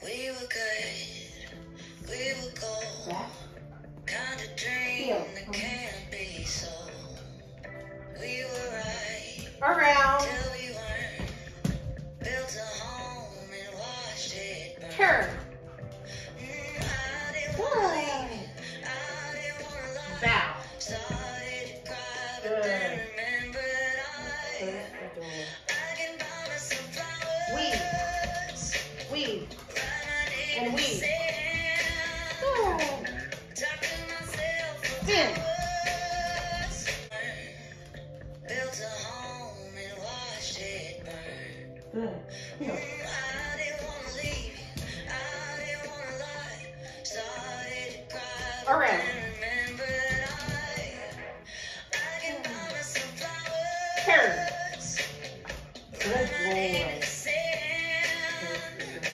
We were good, we were gold. Kind of dream that can't be so. We were right around till we weren't. Built a home and watched it burn. turn I didn't wanna leave, I didn't wanna lie. bow Started to cry, but then remembered I can buy myself flowers. weave Write my name and in the weave. sand. Talk to myself for Spin. hours. Built a home and watched it burn. I didn't wanna leave, I didn't wanna lie. Started to cry, but Around. then